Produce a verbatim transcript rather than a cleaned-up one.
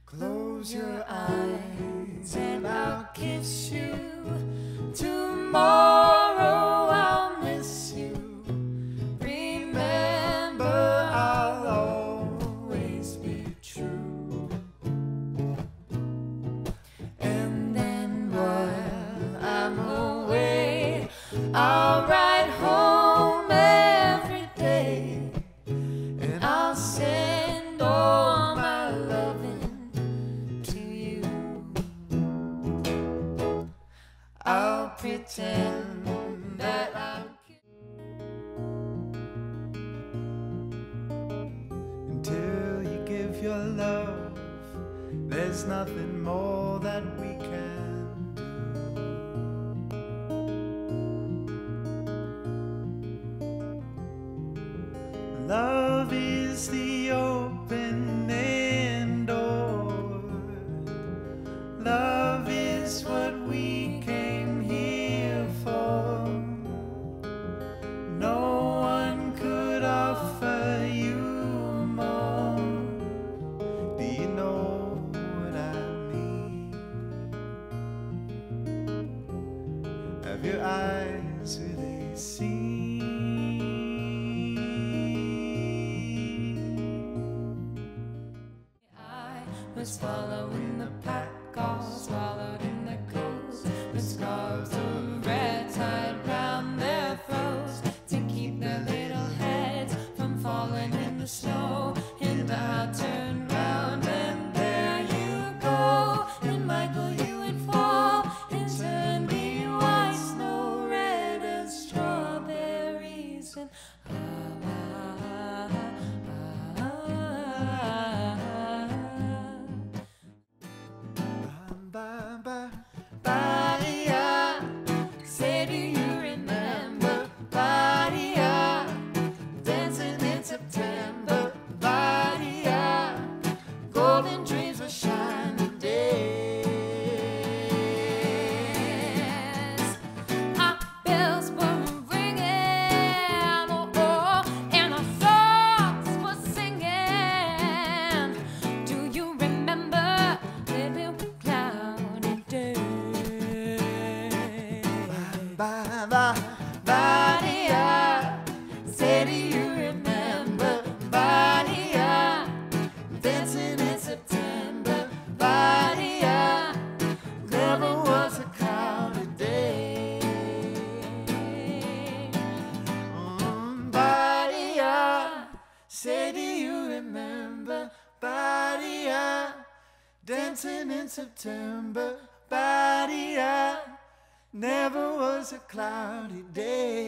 Close your eyes and I'll kiss you. Tomorrow I'll miss you. Remember, I'll always be true. And then while I'm away, I'll ride home every day, and I'll send all my loving to you. I'll pretend that I'm until you give your love. There's nothing more that we can do. Love is the opening door. Love is what we came here for. No one could offer you more. Do you know what I mean? Have your eyes really seen? Was following the pack, all swallowed in the coast, with scarves of red tied round their throats to keep their little heads from falling in the snow. And I turned round and there you go. And Michael, you would fall and turn me white snow, red as strawberries. And ah, ah, ah, ah, Body-ah, say do you remember? Body-ah, dancing in September. Body-ah, golden dreams were shining days. Our bells were ringing, oh, oh, and our songs were singing. Do you remember living with cloudy days? Body-ah, say do you remember? Body-ah, dancing in September. Body-ah, never was a cloudy day. Mm, Body-ah, say do you remember? Body-ah, dancing in September. Body-ah, never was a cloudy day.